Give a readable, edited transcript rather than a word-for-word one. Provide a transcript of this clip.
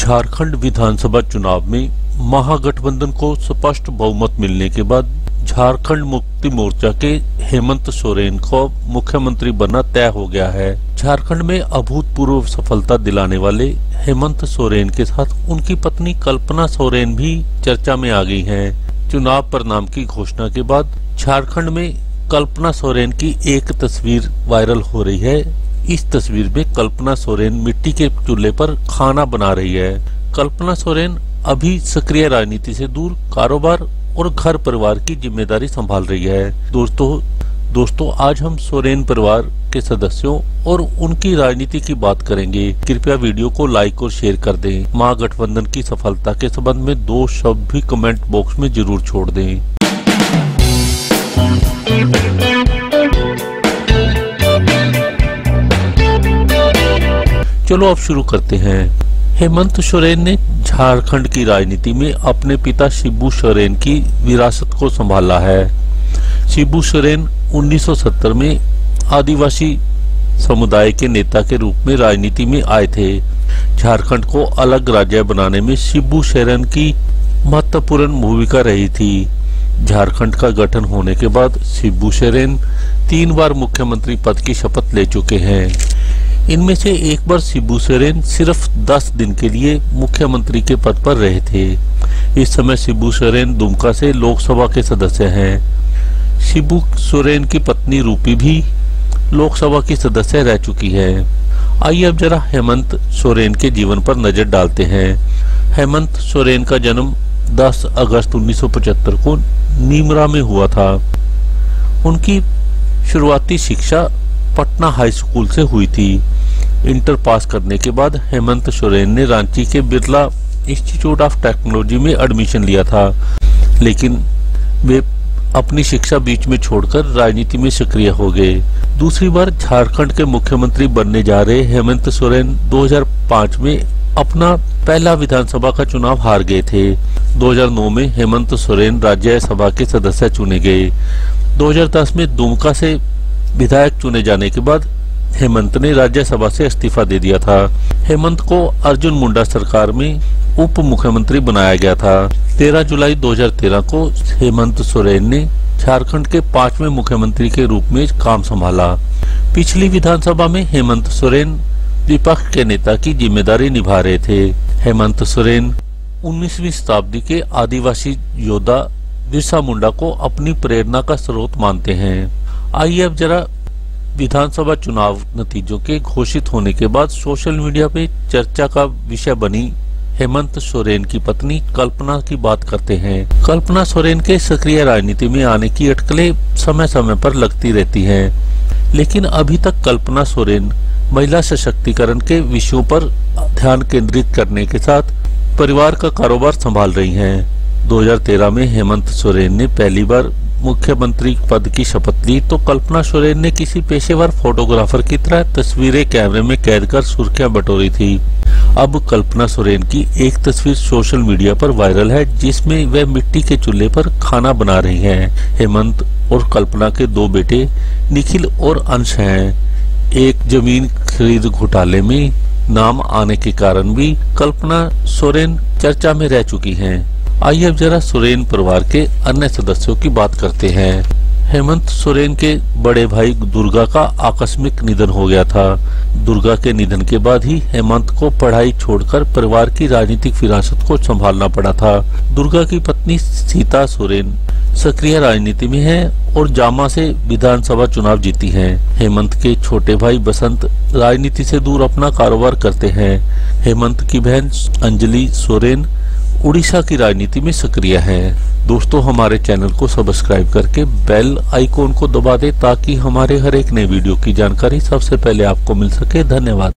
झारखंड विधानसभा चुनाव में महागठबंधन को स्पष्ट बहुमत मिलने के बाद झारखंड मुक्ति मोर्चा के हेमंत सोरेन को मुख्यमंत्री बनना तय हो गया है। झारखंड में अभूतपूर्व सफलता दिलाने वाले हेमंत सोरेन के साथ उनकी पत्नी कल्पना सोरेन भी चर्चा में आ गई हैं। चुनाव परिणाम की घोषणा के बाद झारखंड में कल्पना सोरेन की एक तस्वीर वायरल हो रही है। इस तस्वीर में कल्पना सोरेन मिट्टी के चूल्हे पर खाना बना रही है। कल्पना सोरेन अभी सक्रिय राजनीति से दूर कारोबार और घर परिवार की जिम्मेदारी संभाल रही है। दोस्तों आज हम सोरेन परिवार के सदस्यों और उनकी राजनीति की बात करेंगे। कृपया वीडियो को लाइक और शेयर कर दें। महागठबंधन की सफलता के संबंध में 2 शब्द भी कमेंट बॉक्स में जरूर छोड़ दें। चलो अब शुरू करते हैं। हेमंत सोरेन ने झारखंड की राजनीति में अपने पिता शिबू सोरेन की विरासत को संभाला है। शिबू सोरेन 1970 में आदिवासी समुदाय के नेता के रूप में राजनीति में आए थे। झारखंड को अलग राज्य बनाने में शिबू सोरेन की महत्वपूर्ण भूमिका रही थी। झारखंड का गठन होने के बाद शिबू सोरेन 3 बार मुख्यमंत्री पद की शपथ ले चुके हैं। इनमें से एक बार शिबू सोरेन सिर्फ 10 दिन के लिए मुख्यमंत्री के पद पर रहे थे। इस समय शिबू सोरेन दुमका से लोकसभा के सदस्य हैं। शिबू सोरेन की पत्नी रूपी भी लोकसभा की सदस्य रह चुकी है। आइए अब जरा हेमंत सोरेन के जीवन पर नजर डालते हैं। हेमंत सोरेन का जन्म 10 अगस्त 1975 को नीमरा में हुआ था। उनकी शुरुआती शिक्षा पटना हाई स्कूल से हुई थी। इंटर पास करने के बाद हेमंत सोरेन ने रांची के बिरला इंस्टीट्यूट ऑफ टेक्नोलॉजी में एडमिशन लिया था, लेकिन वे अपनी शिक्षा बीच में छोड़कर राजनीति में सक्रिय हो गए। दूसरी बार झारखंड के मुख्यमंत्री बनने जा रहे हेमंत सोरेन 2005 में अपना पहला विधानसभा का चुनाव हार गए थे। 2009 में हेमंत सोरेन राज्यसभा के सदस्य चुने गए। 2010 में दुमका से विधायक चुने जाने के बाद हेमंत ने राज्यसभा से इस्तीफा दे दिया था। हेमंत को अर्जुन मुंडा सरकार में उप मुख्यमंत्री बनाया गया था। 13 जुलाई 2013 को हेमंत सोरेन ने झारखंड के 5वें मुख्यमंत्री के रूप में काम संभाला। पिछली विधानसभा में हेमंत सोरेन विपक्ष के नेता की जिम्मेदारी निभा रहे थे। हेमंत सोरेन 19वीं शताब्दी के आदिवासी योद्धा बिरसा मुंडा को अपनी प्रेरणा का स्रोत मानते हैं। आइए अब जरा विधानसभा चुनाव नतीजों के घोषित होने के बाद सोशल मीडिया पे चर्चा का विषय बनी हेमंत सोरेन की पत्नी कल्पना की बात करते हैं। कल्पना सोरेन के सक्रिय राजनीति में आने की अटकलें समय समय पर लगती रहती हैं, लेकिन अभी तक कल्पना सोरेन महिला सशक्तिकरण के विषयों पर ध्यान केंद्रित करने के साथ परिवार का कारोबार संभाल रही हैं। 2013 में हेमंत सोरेन ने पहली बार मुख्यमंत्री पद की शपथ ली तो कल्पना सोरेन ने किसी पेशेवर फोटोग्राफर की तरह तस्वीरें कैमरे में कैद कर सुर्खियां बटोरी थी। अब कल्पना सोरेन की एक तस्वीर सोशल मीडिया पर वायरल है, जिसमें वह मिट्टी के चूल्हे पर खाना बना रही हैं। हेमंत और कल्पना के 2 बेटे निखिल और अंश हैं। एक जमीन खरीद घोटाले में नाम आने के कारण भी कल्पना सोरेन चर्चा में रह चुकी हैं। आइए अब जरा सोरेन परिवार के अन्य सदस्यों की बात करते हैं। हेमंत सोरेन के बड़े भाई दुर्गा का आकस्मिक निधन हो गया था। दुर्गा के निधन के बाद ही हेमंत को पढ़ाई छोड़कर परिवार की राजनीतिक विरासत को संभालना पड़ा था। दुर्गा की पत्नी सीता सोरेन सक्रिय राजनीति में है और जामा से विधानसभा चुनाव जीती हैं। हेमंत के छोटे भाई बसंत राजनीति से दूर अपना कारोबार करते हैं। हेमंत की बहन अंजलि सोरेन उड़ीसा की राजनीति में सक्रिय है। दोस्तों हमारे चैनल को सब्सक्राइब करके बेल आइकॉन को दबा दें ताकि हमारे हर एक नए वीडियो की जानकारी सबसे पहले आपको मिल सके। धन्यवाद।